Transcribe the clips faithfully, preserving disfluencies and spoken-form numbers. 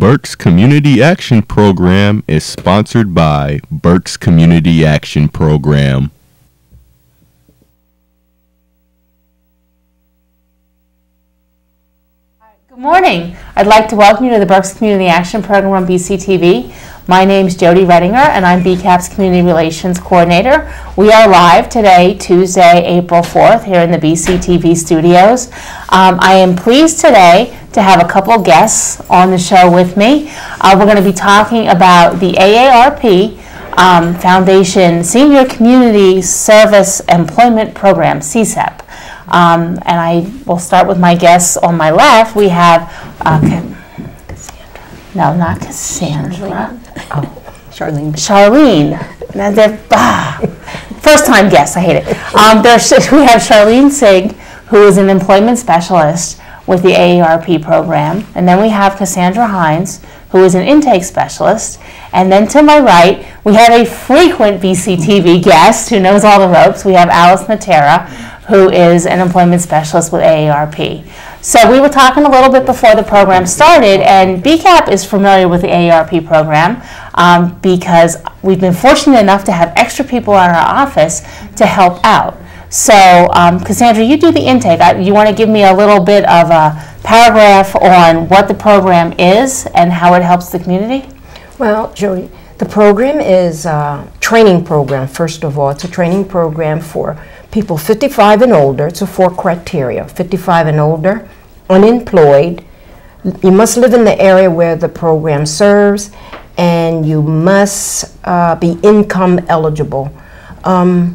Berks Community Action Program is sponsored by Berks Community Action Program. Good morning. I'd like to welcome you to the Berks Community Action Program on B C T V. My name is Jodi Readinger, and I'm B CAP's Community Relations Coordinator. We are live today, Tuesday, April fourth, here in the B C T V studios. Um, I am pleased today to have a couple of guests on the show with me. Uh, we're going to be talking about the A A R P um, Foundation Senior Community Service Employment Program, C S E P. Um, and I will start with my guests on my left. We have uh, Cassandra. No, not Cassandra. Oh, Charlene. Charlene. Now they're, ah, first time guests, I hate it. Um, there's, we have Charlene Sigg, who is an employment specialist with the A A R P program. And then we have Cassandra Hines, who is an intake specialist. And then to my right, we have a frequent B C T V guest who knows all the ropes. We have Natera, who is an employment specialist with A A R P. So we were talking a little bit before the program started, and B CAP is familiar with the A A R P program um, because we've been fortunate enough to have extra people in our office to help out. So um, Cassandra, you do the intake. I, you want to give me a little bit of a paragraph on what the program is and how it helps the community? Well, Jodi, the program is a training program, first of all. It's a training program for people fifty-five and older. It's a four criteria: fifty-five and older, unemployed, you must live in the area where the program serves, and you must uh, be income eligible. Um,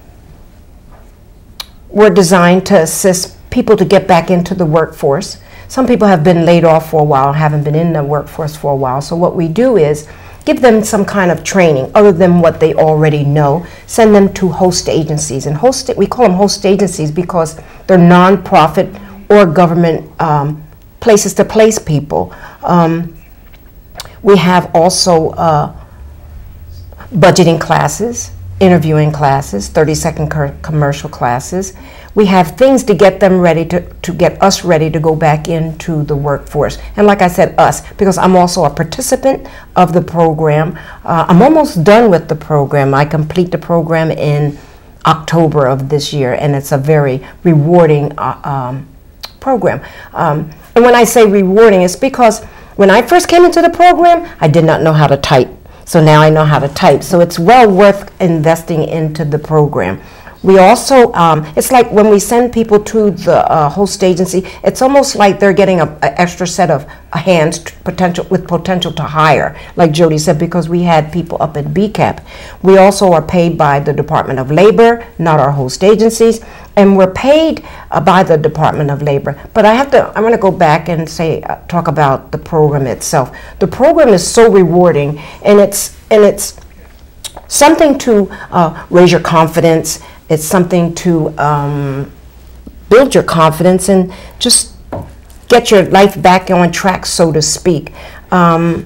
we're designed to assist people to get back into the workforce. Some people have been laid off for a while, haven't been in the workforce for a while. So what we do is give them some kind of training other than what they already know, send them to host agencies. And host, we call them host agencies because they're nonprofit or government um, places to place people. Um, we have also uh, budgeting classes, interviewing classes, thirty second commercial classes. We have things to get them ready to, to get us ready to go back into the workforce. And like I said, us, because I'm also a participant of the program. Uh, I'm almost done with the program. I complete the program in October of this year, and it's a very rewarding uh, um, program. Um, and when I say rewarding, it's because when I first came into the program, I did not know how to type. So now I know how to type. So it's well worth investing into the program. We also, um, it's like when we send people to the uh, host agency, it's almost like they're getting an extra set of hands to potential, with potential to hire, like Jodi said, because we had people up at B CAP. We also are paid by the Department of Labor, not our host agencies, and we're paid uh, by the Department of Labor. But I have to, I'm going to go back and say, uh, talk about the program itself. The program is so rewarding, and it's, and it's something to uh, raise your confidence. It's something to um, build your confidence and just get your life back on track, so to speak. Um,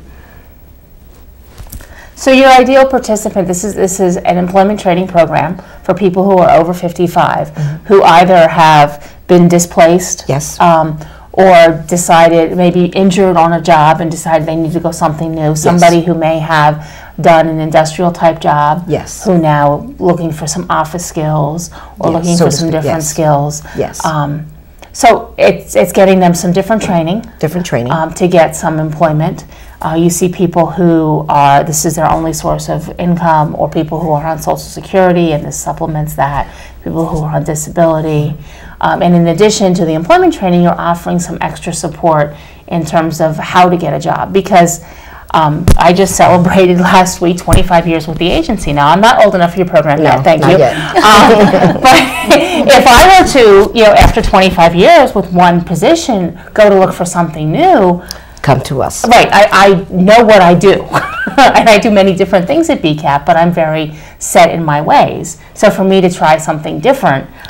so your ideal participant, this is this is an employment training program for people who are over fifty-five, mm-hmm. who either have been displaced, yes, um, or decided, maybe injured on a job and decided they need to go something new. Somebody yes. who may have done an industrial type job, yes, who now looking for some office skills or yes, looking so for some different yes. skills. Yes. Um, so it's it's getting them some different training. Different training. Um, to get some employment. Uh, you see people who are, this is their only source of income, or people who are on Social Security, and this supplements that, people who are on disability. Um, and in addition to the employment training, you're offering some extra support in terms of how to get a job. Because um, I just celebrated last week twenty-five years with the agency. Now, I'm not old enough for your program no, yet, thank not you. Yet. Um, but if I were to, you know, after twenty-five years with one position, go to look for something new, come to us. Right, I, I know what I do. And I do many different things at B CAP, but I'm very set in my ways. So for me to try something different,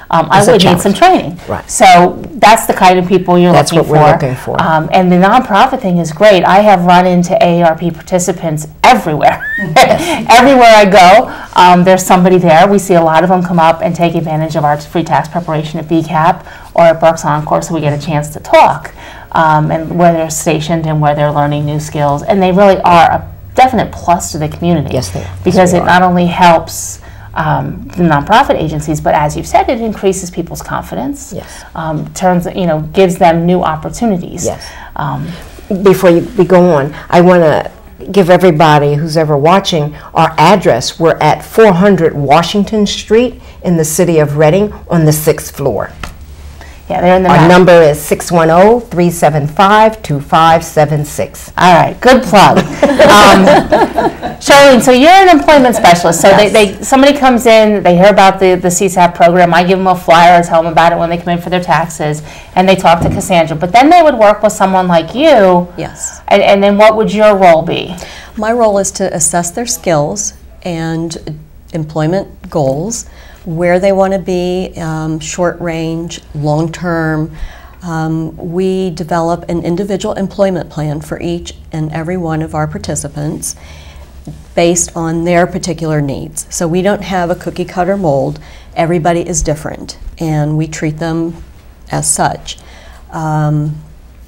um, I It's a would need some challenge. training. Right. So that's the kind of people you're That's looking for. what we're looking for. Um, and the nonprofit thing is great. I have run into A A R P participants everywhere. Everywhere I go, um, there's somebody there. We see a lot of them come up and take advantage of our free tax preparation at B CAP or at Berks Encore, so we get a chance to talk, um, and where they're stationed and where they're learning new skills. And they really are a definite plus to the community. Yes, they are. Because Yes, they it are. not only helps um, the nonprofit agencies, but as you've said, it increases people's confidence. Yes. Um, turns, you know, gives them new opportunities. Yes. Um, Before you, we go on, I want to give everybody who's ever watching our address. We're at four hundred Washington Street in the city of Reading on the sixth floor. yeah, they're in the Our map. number is six one zero, three seven five, two five seven six. All right, good plug. um, Charlene, so you're an employment specialist. So Yes. they, they somebody comes in, they hear about the, the C SAP program. I give them a flyer, I tell them about it when they come in for their taxes, and they talk to Cassandra. But then they would work with someone like you. Yes. And, and then what would your role be? My role is to assess their skills and employment goals, where they want to be, um, short range, long term. Um, we develop an individual employment plan for each and every one of our participants based on their particular needs. So we don't have a cookie cutter mold. Everybody is different, and we treat them as such. Um,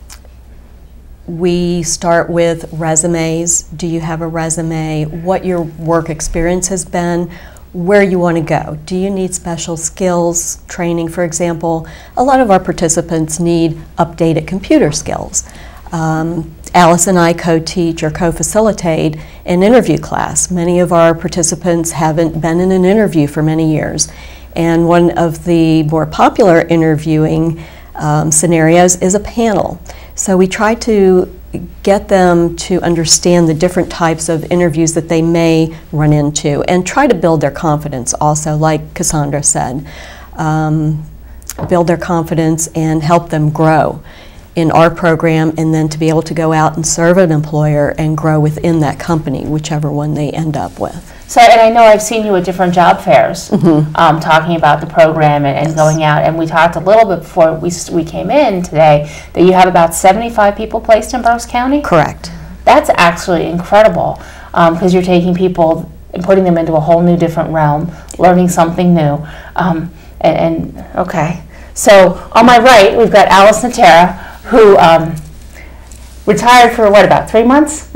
We start with resumes. Do you have a resume? What your work experience has been? Where you want to go? Do you need special skills training, for example? A lot of our participants need updated computer skills. Um, Alice and I co-teach or co-facilitate an interview class. Many of our participants haven't been in an interview for many years. And one of the more popular interviewing um, scenarios is a panel. So we try to get them to understand the different types of interviews that they may run into and try to build their confidence also, like Cassandra said. Um, build their confidence and help them grow in our program, and then to be able to go out and serve an employer and grow within that company, whichever one they end up with. So, and I know I've seen you at different job fairs, mm-hmm. um, talking about the program and, and yes. going out. And we talked a little bit before we we came in today that you have about seventy-five people placed in Berks County. Correct. That's actually incredible, because um, you're taking people and putting them into a whole new different realm, learning something new. Um, and, and okay, so on my right we've got Alice Natera, who um, retired for what, about three months?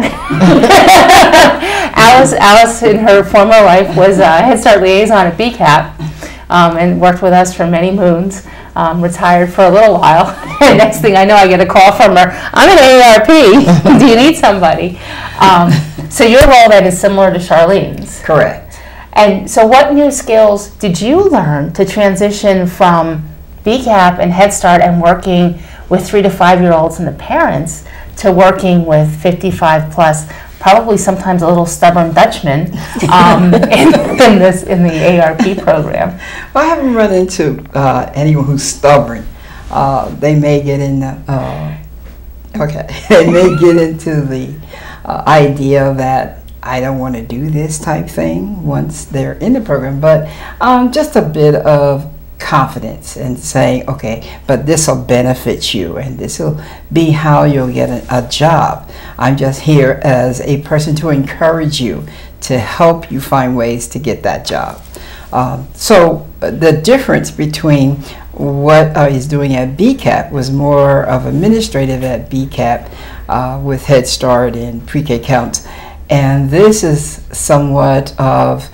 Alice, Alice in her former life was a Head Start liaison at B CAP, um, and worked with us for many moons. Um, retired for a little while. And next thing I know, I get a call from her. I'm an A A R P. Do you need somebody? Um, so your role then is similar to Charlene's. Correct. And so, what new skills did you learn to transition from B CAP and Head Start and working with three to five year olds and the parents to working with fifty-five plus, probably sometimes a little stubborn Dutchman um, in, in this in the A A R P program? Well, I haven't run into uh, anyone who's stubborn. Uh, they may get in the uh, okay. They may get into the uh, idea that I don't want to do this type thing once they're in the program, but um, just a bit of confidence and saying, okay, but this will benefit you and this will be how you'll get a, a job. I'm just here as a person to encourage you, to help you find ways to get that job. Um, so the difference between what I was doing at B CAP was more of administrative at B CAP uh, with Head Start and pre-K counts, and this is somewhat of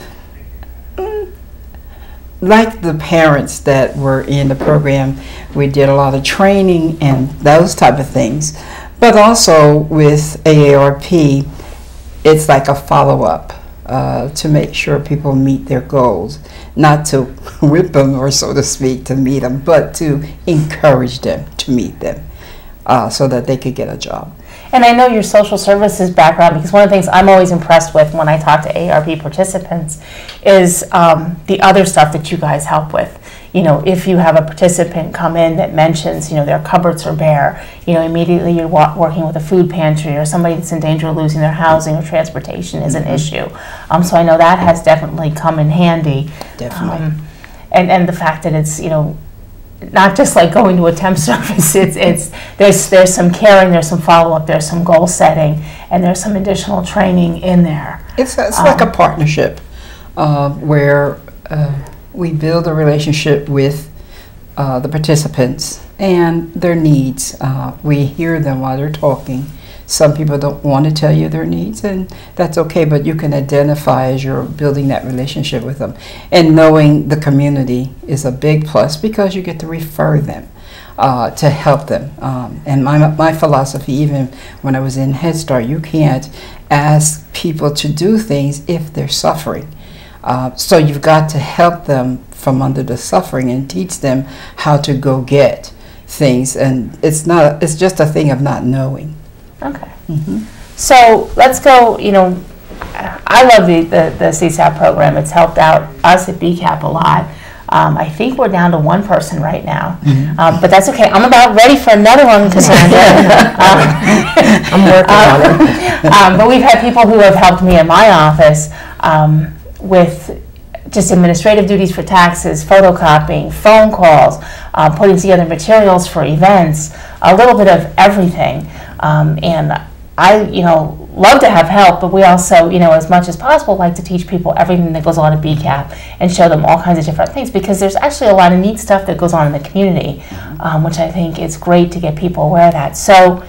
like the parents that were in the program. We did a lot of training and those type of things, but also with A A R P, it's like a follow-up uh, to make sure people meet their goals, not to whip them or so to speak to meet them, but to encourage them to meet them uh, so that they could get a job. And I know your social services background, because one of the things I'm always impressed with when I talk to A A R P participants is um, the other stuff that you guys help with. You know, if you have a participant come in that mentions, you know, their cupboards are bare, you know, immediately you're wa working with a food pantry, or somebody that's in danger of losing their housing or transportation is an issue. Um, so I know that has definitely come in handy. Definitely. Um, and, and the fact that it's, you know, not just like going to a temp service, it's, it's, there's, there's some caring, there's some follow-up, there's some goal setting, and there's some additional training in there. It's, it's um, like a partnership uh, where uh, we build a relationship with uh, the participants and their needs. Uh, we hear them while they're talking. Some people don't want to tell you their needs, and that's okay, but you can identify as you're building that relationship with them. And knowing the community is a big plus because you get to refer them uh, to help them. Um, and my, my philosophy, even when I was in Head Start, you can't ask people to do things if they're suffering. Uh, so you've got to help them from under the suffering and teach them how to go get things. And it's not, it's just a thing of not knowing. Okay. Mm-hmm. So let's go, you know, I love the, the, the C S A P program. It's helped out us at B CAP a lot. Um, I think we're down to one person right now, mm-hmm. um, but that's okay. I'm about ready for another one, Cassandra. um, I'm working um, on it. um, but we've had people who have helped me in my office um, with just administrative duties for taxes, photocopying, phone calls, uh, putting together materials for events, a little bit of everything. Um, and I, you know, love to have help, but we also, you know, as much as possible, like to teach people everything that goes on at B CAP and show them all kinds of different things, because there's actually a lot of neat stuff that goes on in the community, um, which I think is great to get people aware of that. So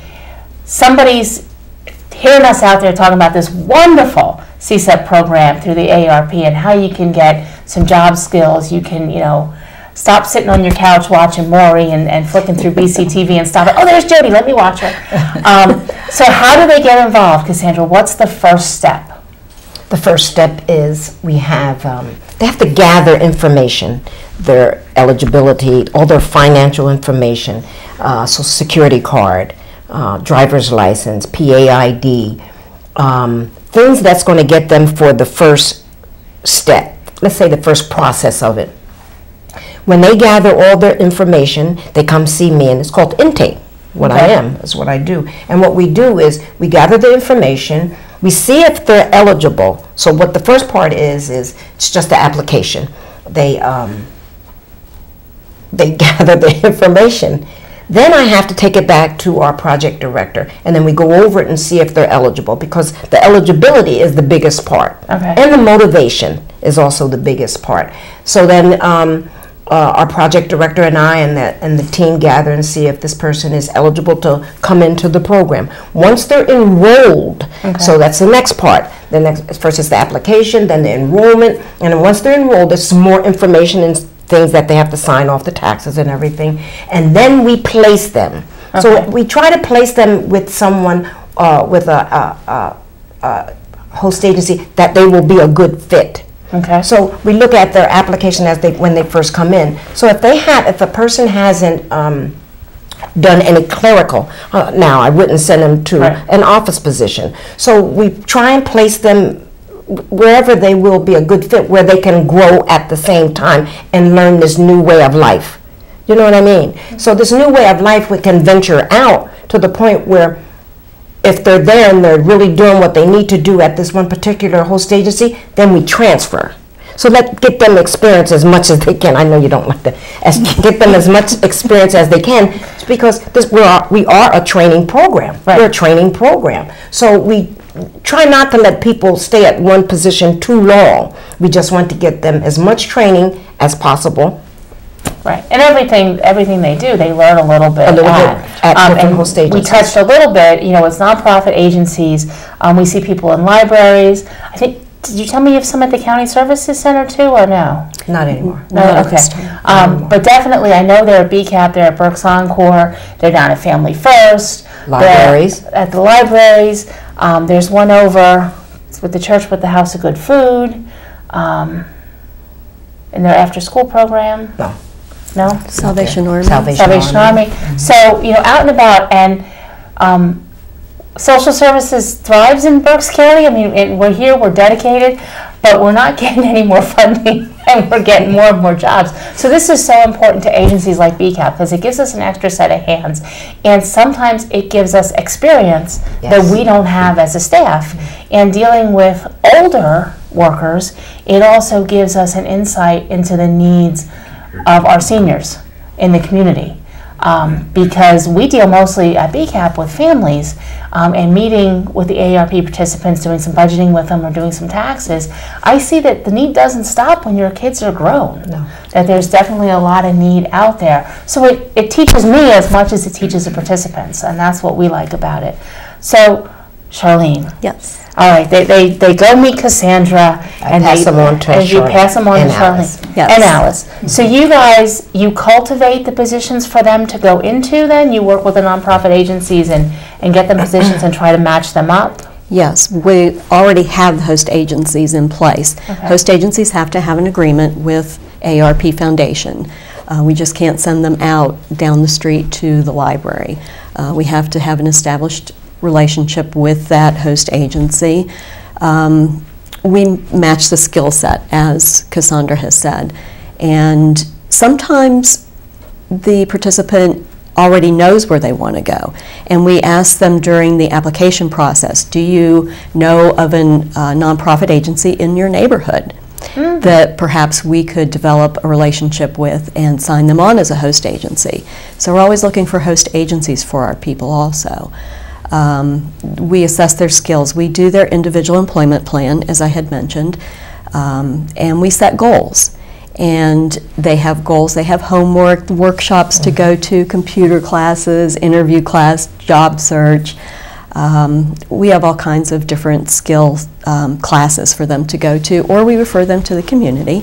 somebody's hearing us out there talking about this wonderful C S A P program through the A A R P and how you can get some job skills. You can, you know, stop sitting on your couch watching Maury and, and flicking through B C T V and stop it. Oh, there's Jodi, let me watch her. Um, so how do they get involved, Cassandra? What's the first step? The first step is we have, um, they have to gather information, their eligibility, all their financial information, uh, social security card, uh, driver's license, P A I D, um, things that's going to get them for the first step, let's say the first process of it. When they gather all their information, they come see me, and it's called intake. What okay. I am is what I do. And what we do is we gather the information, we see if they're eligible. So what the first part is, is it's just the application. They, um, they gather the information. Then I have to take it back to our project director, and then we go over it and see if they're eligible, because the eligibility is the biggest part. Okay. And the motivation is also the biggest part. So then um, uh, our project director and I and the, and the team gather and see if this person is eligible to come into the program. Once they're enrolled, okay. so that's the next part. The next, first is the application, then the enrollment, and then once they're enrolled, there's some more information and things that they have to sign off, the taxes and everything, and then we place them. Okay. So we try to place them with someone, uh, with a, a, a, a host agency that they will be a good fit. Okay. So we look at their application as they when they first come in. So if they have, if a person hasn't um, done any clerical, uh, now I wouldn't send them to right. an office position. So we try and place them wherever they will be a good fit, where they can grow at the same time and learn this new way of life. You know what I mean? So this new way of life, we can venture out to the point where if they're there and they're really doing what they need to do at this one particular host agency, then we transfer. So let get them experience as much as they can. I know you don't like to as, get them as much experience as they can, because this we are we are a training program. Right. We're a training program. So we try not to let people stay at one position too long. We just want to get them as much training as possible. Right, and everything everything they do, they learn a little bit a little at, bit at um, different and host agencies. We touched a little bit, you know, it's nonprofit agencies. Um, we see people in libraries. I think, did you tell me you have some at the County Services Center too, or no? Not anymore. No, Not okay. Um, but definitely, I know they're at B CAP, they're at Berks Encore, they're down at Family First. Libraries. At the libraries. Um, there's one over with the church with the House of Good Food. Um, in their after-school program. No. No? Salvation okay. Army. Salvation, Salvation Army. Army. Mm-hmm. So, you know, out and about, and um, social services thrives in Berks County. I mean, it, we're here, we're dedicated. but we're not getting any more funding and we're getting more and more jobs. So this is so important to agencies like B CAP because it gives us an extra set of hands, and sometimes it gives us experience Yes. that we don't have as a staff. And dealing with older workers, it also gives us an insight into the needs of our seniors in the community. Um, because we deal mostly at B CAP with families, um, and meeting with the A A R P participants, doing some budgeting with them or doing some taxes, I see that the need doesn't stop when your kids are grown. No. That there's definitely a lot of need out there. So it, it teaches me as much as it teaches the participants, and that's what we like about it. So, Charlene. Yes. All right, they, they, they go meet Cassandra, I and pass they, them on to and you Charlene pass them on and to Alice. Charlene Yes. and Alice. So you guys, you cultivate the positions for them to go into. Then you work with the nonprofit agencies and and get them positions and try to match them up. Yes, we already have host agencies in place. Okay. Host agencies have to have an agreement with A A R P Foundation. Uh, we just can't send them out down the street to the library. Uh, we have to have an established relationship with that host agency. Um, we match the skill set, as Cassandra has said, and sometimes the participant already knows where they want to go, and we ask them during the application process, do you know of a uh, nonprofit agency in your neighborhood mm. that perhaps we could develop a relationship with and sign them on as a host agency? So we're always looking for host agencies for our people also. Um, we assess their skills. We do their individual employment plan, as I had mentioned, um, and we set goals. And they have goals. They have homework, workshops to go to, computer classes, interview class, job search. Um, we have all kinds of different skill um, classes for them to go to, or we refer them to the community.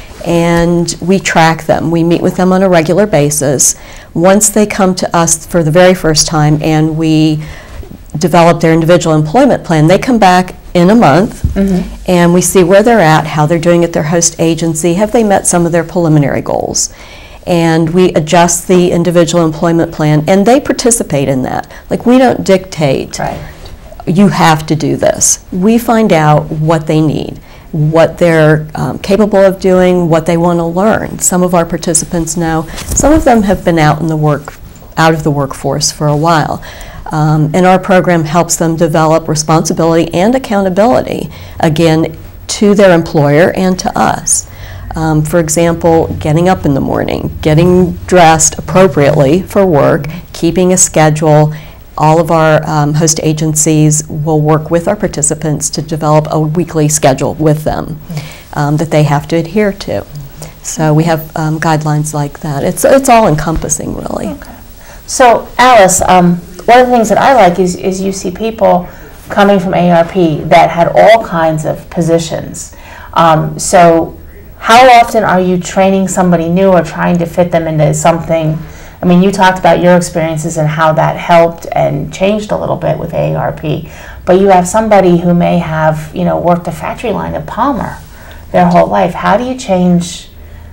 And we track them. We meet with them on a regular basis. Once they come to us for the very first time and we develop their individual employment plan, they come back in a month mm-hmm. and we see where they're at, how they're doing at their host agency, have they met some of their preliminary goals. And we adjust the individual employment plan and they participate in that. Like, we don't dictate, Right. you have to do this. We find out what they need, what they're um, capable of doing, what they want to learn. Some of our participants know, some of them have been out in the work, out of the workforce for a while. Um, and our program helps them develop responsibility and accountability, again, to their employer and to us. Um, for example, getting up in the morning, getting dressed appropriately for work, keeping a schedule. All of our um, host agencies will work with our participants to develop a weekly schedule with them um, that they have to adhere to. So we have um, guidelines like that. It's, it's all encompassing, really. Okay. So, Alice, um, one of the things that I like is, is you see people coming from A A R P that had all kinds of positions. Um, so how often are you training somebody new or trying to fit them into something? I mean, you talked about your experiences and how that helped and changed a little bit with A A R P, but you have somebody who may have, you know, worked a factory line at Palmer their whole life. How do you change?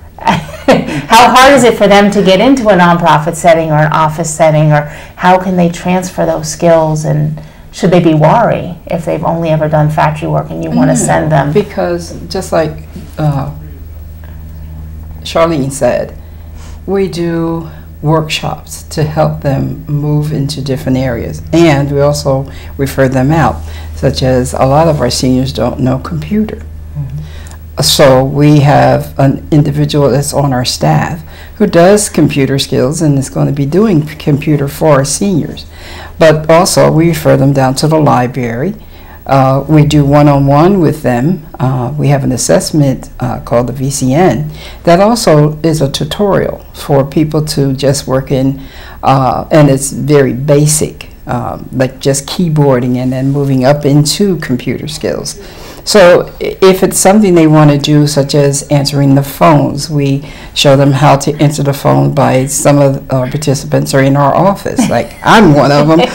How hard is it for them to get into a nonprofit setting or an office setting, or how can they transfer those skills, and should they be worried if they've only ever done factory work and you want to No, send them? Because just like uh, Charlene said, we do workshops to help them move into different areas, and we also refer them out, such as a lot of our seniors don't know computer. So we have an individual that's on our staff who does computer skills and is going to be doing computer for our seniors. But also we refer them down to the library. Uh, we do one-on-one with them. Uh, we have an assessment uh, called the V C N that also is a tutorial for people to just work in, uh, and it's very basic, um, like just keyboarding and then moving up into computer skills. So if it's something they want to do, such as answering the phones, we show them how to answer the phone by some of our participants are in our office. Like, I'm one of them.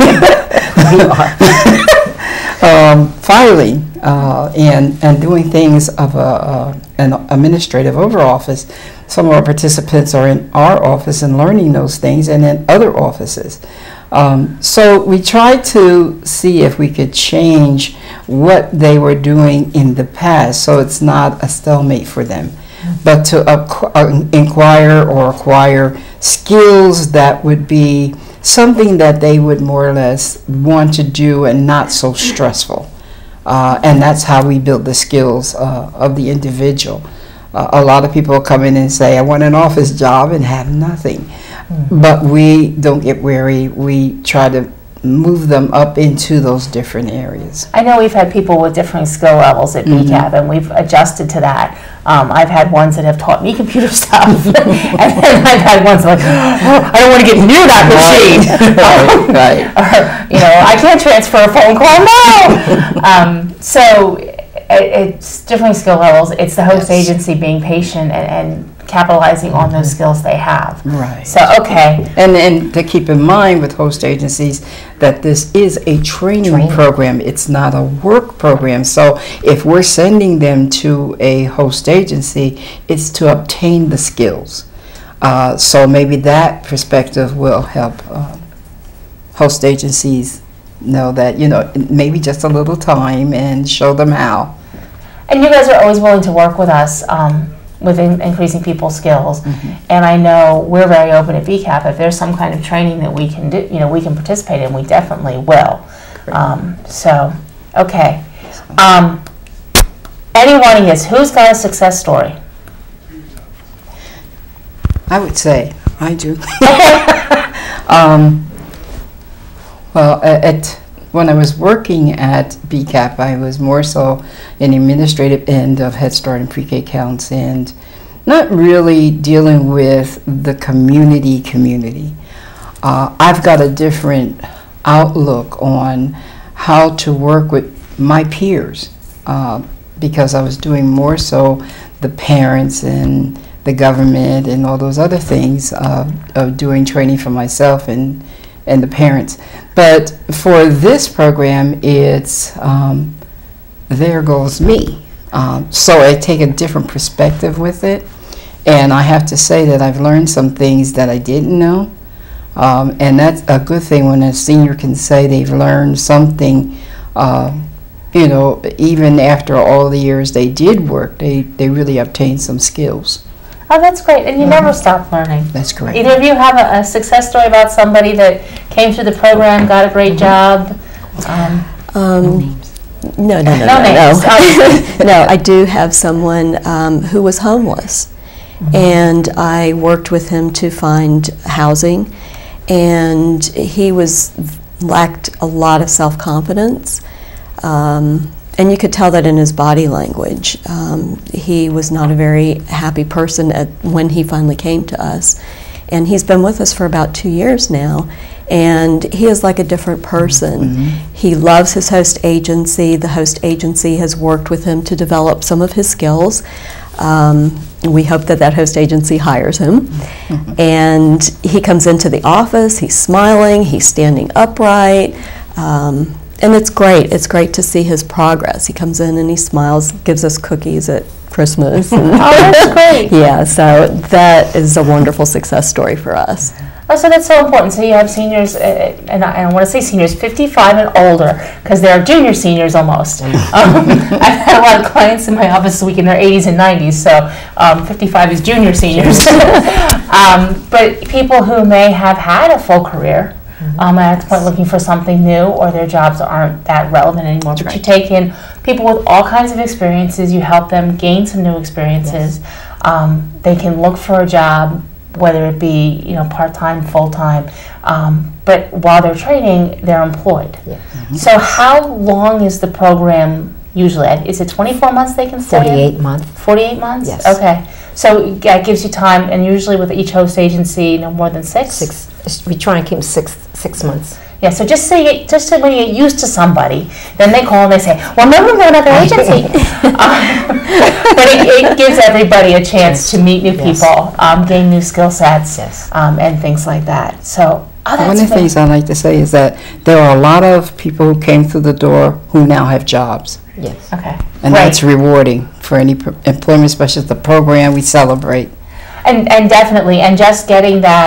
um, filing uh, and, and doing things of a, uh, an administrative over office. Some of our participants are in our office and learning those things, and in other offices. Um, so we tried to see if we could change what they were doing in the past so it's not a stalemate for them, but to acqu- uh, inquire or acquire skills that would be something that they would more or less want to do and not so stressful. Uh, and that's how we build the skills uh, of the individual. Uh, a lot of people come in and say, I want an office job, and have nothing. Mm-hmm. But we don't get weary. We try to move them up into those different areas. I know we've had people with different skill levels at Mm-hmm. B CAP, and we've adjusted to that. Um, I've had ones that have taught me computer stuff, and then I've had ones like, oh, I don't want to get near that machine. Right, right. Or, you know, I can't transfer a phone call, no! Um, so it, it's different skill levels. It's the host Yes. agency being patient and, and capitalizing on those skills they have. Right. So, okay. And, and to keep in mind with host agencies that this is a training, Training. program. It's not a work program. So if we're sending them to a host agency, it's to obtain the skills. Uh, so maybe that perspective will help uh, host agencies know that, you know, maybe just a little time and show them how. And you guys are always willing to work with us um, with in- increasing people's skills. Mm-hmm. And I know we're very open at B CAP. If there's some kind of training that we can do, you know, we can participate in, we definitely will. Um, so, okay. Um, any one of you, who's got a success story? I would say I do. um, well, at when I was working at B CAP, I was more so in the administrative end of Head Start and Pre-K counts, and not really dealing with the community community. Uh, I've got a different outlook on how to work with my peers uh, because I was doing more so the parents and the government and all those other things uh, of doing training for myself and and the parents. But for this program, it's um, there goes me. Um, so I take a different perspective with it, and I have to say that I've learned some things that I didn't know, um, and that's a good thing when a senior can say they've learned something. Uh, you know, even after all the years they did work, they, they really obtained some skills. Oh, that's great. And you mm-hmm. never stop learning. That's great. Either of you have a, a success story about somebody that came through the program, got a great job? Um, Um, no, no, no, No no, names. no. No, I do have someone um, who was homeless, and I worked with him to find housing, and he was lacked a lot of self-confidence, um, and you could tell that in his body language. Um, he was not a very happy person at, when he finally came to us, and he's been with us for about two years now. And he is like a different person. Mm-hmm. He loves his host agency. The host agency has worked with him to develop some of his skills. Um, we hope that that host agency hires him. Mm-hmm. And he comes into the office, he's smiling, he's standing upright. Um, and it's great. It's great to see his progress. He comes in and he smiles, gives us cookies at Christmas. Oh, that's great. Yeah, so that is a wonderful success story for us. Oh, so that's so important. So you have seniors, uh, and I, I want to say seniors, fifty-five and older, because they're junior seniors almost. Um, I've had a lot of clients in my office this week in their eighties and nineties, so um, fifty-five is junior seniors. um, but people who may have had a full career, mm-hmm. um, at that point looking for something new, or their jobs aren't that relevant anymore. That's but right. You take in people with all kinds of experiences, you help them gain some new experiences. Yes. Um, they can look for a job, whether it be, you know, part-time, full-time, um, but while they're training, they're employed. Yeah. Mm-hmm. So how long is the program usually? Is it twenty-four months they can stay forty-eight in? months. forty-eight months? Yes. Okay. So that gives you time, and usually with each host agency, no more than six? Six. We try and keep six six months. Yeah, so just so you, just so when you get used to somebody, then they call and they say, well, remember we're another agency. um, but it, it gives everybody a chance to meet new yes. people, um, gain new skill sets, yes. um, and things like that. So, oh, that's one of the things I like to say is that there are a lot of people who came through the door who now have jobs. Yes. Okay. And Great. that's rewarding for any pro- employment specialist. The program we celebrate. And and definitely, and just getting that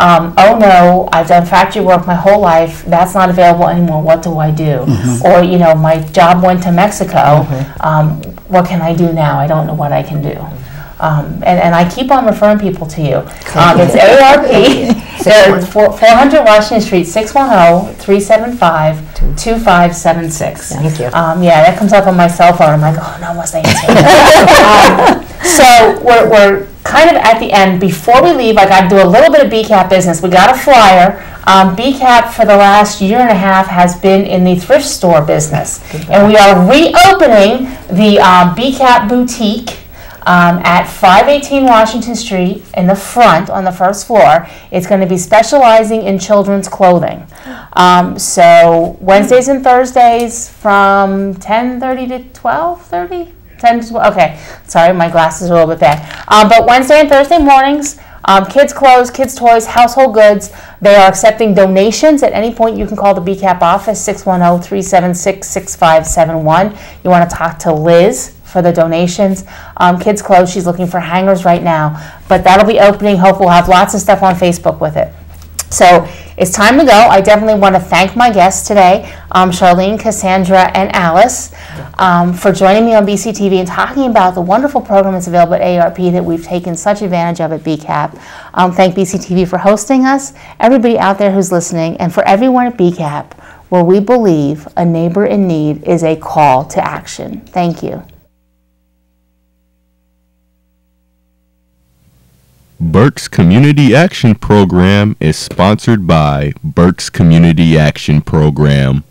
um, oh no, I've done factory work my whole life, that's not available anymore, what do I do? Mm-hmm. Or, you know, my job went to Mexico, mm-hmm. um, what can I do now? I don't know what I can do. Um, and, and I keep on referring people to you. Um, it's A A R P. They're four hundred Washington Street, six one zero, three seven five, two five seven six. Thank you. Um, yeah, that comes up on my cell phone. I'm like, oh, no, what's the answer? um, so we're, we're kind of at the end. Before we leave, I got to do a little bit of B CAP business. We got a flyer. Um, B CAP for the last year and a half has been in the thrift store business. And we are reopening the um, B CAP boutique. Um, at five eighteen Washington Street in the front on the first floor. It's going to be specializing in children's clothing. Um, so Wednesdays and Thursdays from ten thirty to twelve thirty? ten to twelve, okay, sorry, my glasses are a little bit bad. Um, but Wednesday and Thursday mornings, um, kids' clothes, kids' toys, household goods. They are accepting donations. At any point, you can call the B CAP office, six one zero, three seven six, six five seven one. You want to talk to Liz for the donations. Um, kids' clothes, she's looking for hangers right now. But that'll be opening. Hope we'll have lots of stuff on Facebook with it. So it's time to go. I definitely want to thank my guests today, um, Charlene, Cassandra, and Alice, um, for joining me on B C T V and talking about the wonderful program that's available at A A R P that we've taken such advantage of at B CAP. Um, thank B C T V for hosting us, everybody out there who's listening, and for everyone at B CAP, where we believe a neighbor in need is a call to action. Thank you. Berks Community Action Program is sponsored by Berks Community Action Program.